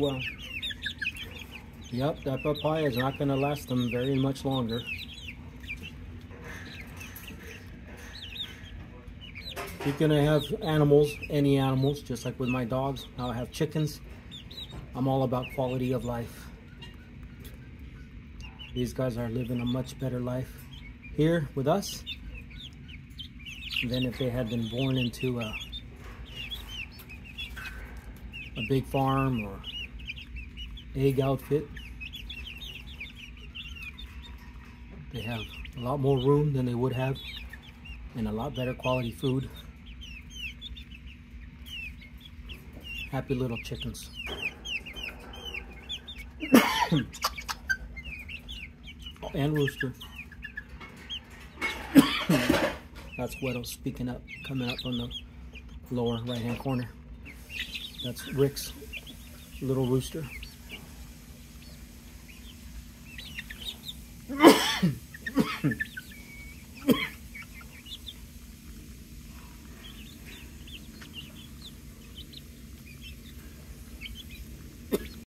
well. Yep, that papaya is not going to last them very much longer. If you're going to have animals, any animals, just like with my dogs, now I have chickens. I'm all about quality of life. These guys are living a much better life here with us than if they had been born into a big farm or egg outfit. They have a lot more room than they would have and a lot better quality food. Happy little chickens. And rooster. That's Guido speaking up, coming up from the lower right hand corner. That's Rick's little rooster.